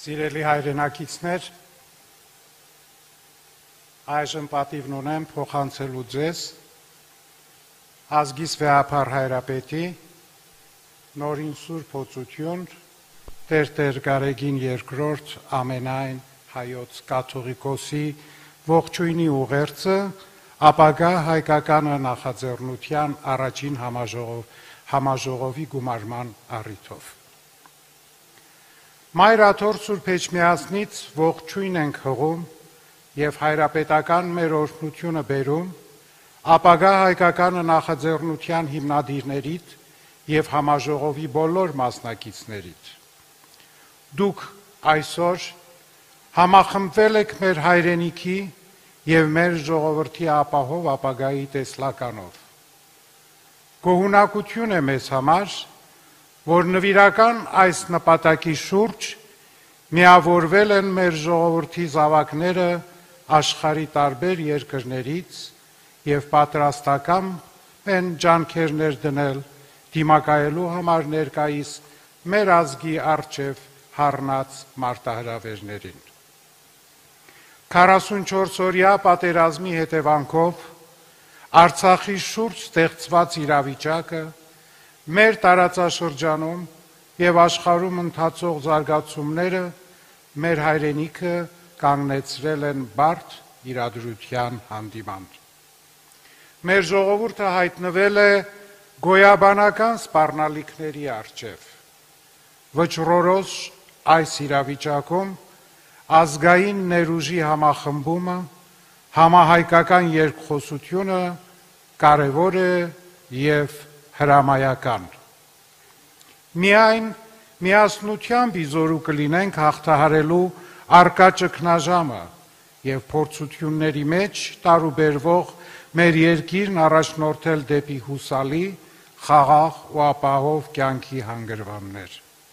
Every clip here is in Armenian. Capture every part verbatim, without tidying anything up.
Սիրելի հայրենակիցներ, այժմ պատիվն ունեմ փոխանցելու ձեզ ազգիս վեհափառ հայրապետի նորին սուրբ օծություն Տեր-Տեր Գարեգին երկրորդ ամենայն հայոց կաթողիկոսի ողջույնի ուղերձը ապագա հայկական նախաձեռնության առաջին համաժողով, համաժողովի գումարման առիթով։ Մայր աթոռ Սուրբ Էջմիածնից ողջույն ենք հղում և հայրապետական մեր օրհնությունը բերում ապագա հայկական նախաձեռնության հիմնադիրներից և համաժողովի բոլոր մասնակիցներից։ Դուք այսօր համախմբվել եք մեր հայրենիքի և մեր ժողովրդի ապահով ապագայի տեսլականով։ Գոհունակություն է մեզ համար, որ նվիրական այս նպատակի շուրջ միավորվել են մեր ժողովրդի զավակները աշխարհի տարբեր երկրներից և պատրաստական են ջանքերներ դնել դիմակայելու համար ներկայիս մեր ազգի առջև հառնած մարտահրավերներին։ քառասունչորս-օրյա պատերազմի հետևանքով Արցախի շուրջ ստեղծված իրավիճակը մեր տարածաշրջանում և աշխարհում ընթացող զարգացումները մեր հայրենիքը կանգնեցրել են բարդ իրադրության հանդիման։ Մեր ժողովուրդը հայտնվել է գոյաբանական սպառնալիքների առջև։ Վճռորոշ այս իրավիճակում ազգային ներուժի համախմբումը, համահայկական երկխոսությունը կարևոր է և հրամայական։ Միայն միասնությամբ իզորու կլինենք հաղթահարելու առկա ճգնաժամը և փորձությունների մեջ տարուբերվող մեր երկիրն առաջնորդել դեպի հուսալի, խաղաղ ու ապահով կյանքի հանգրվաններ։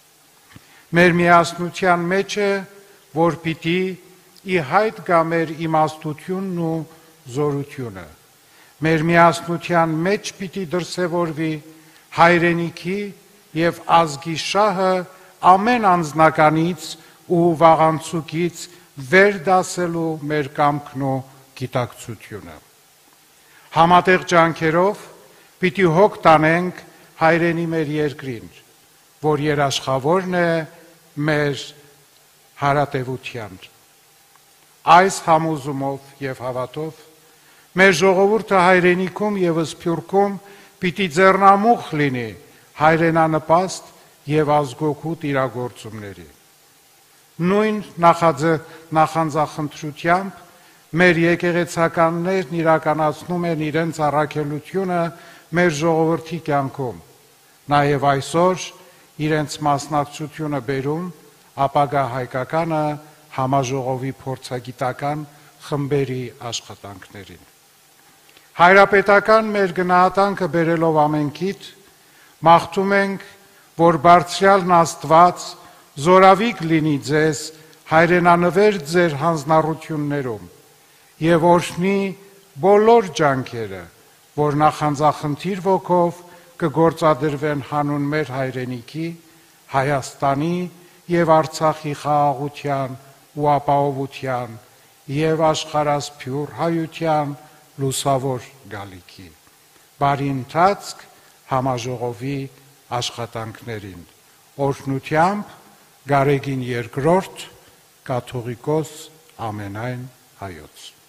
Մեր միասնության մեջ է, որ պիտի ի հայտ գա մեր իմաստությունն ու զորությունը։ Մեր միասնության մեջ պիտի դրսևորվի հայրենիքի և ազգի շահը ամեն անձնականից ու վաղանցուկից վեր դասելու մեր կամքն ու գիտակցությունը։ Համատեղ ջանքերով պիտի հոգ տանենք հայրենի մեր երկրին, որ երաշխավորն է մեր հարատևության։ Այս համոզումով և հավատով մեր ժողովուրդը հայրենիքում և սփյուռքում պիտի ձեռնամուխ լինի հայրենանպաստ և ազգօգուտ իրագործումների։ Նույն նախանձախնդրությամբ մեր եկեղեցականներն իրականացնում են իրենց առաքելությունը մեր ժողովրդի կյանքում, նաև այսօր իրենց մասնակցությունը բերում ապագա հայկական համաժողովի փորձագիտական խմբերի աշխատանքներին։ Հայրապետական մեր գնահատանքը բերելով ամենքիդ, մաղթում ենք, որ բարձրյալն Աստված զորավիք լինի ձեզ հայրենանվեր ձեր հանձնառություններում և օրհնի բոլոր ջանքերը, որ նախանձախնդիր ոգով կգործադրվեն հանուն մեր հայրենիքի, Հայաստանի և Արցախի խաղաղության ու ապահովության և աշխարհասփյուռ հայության լուսավոր գալիքի։ Բարի ընթացք համաժողովի աշխատանքներին։ Օրհնությամբ Գարեգին երկրորդ կաթողիկոս ամենայն հայոց։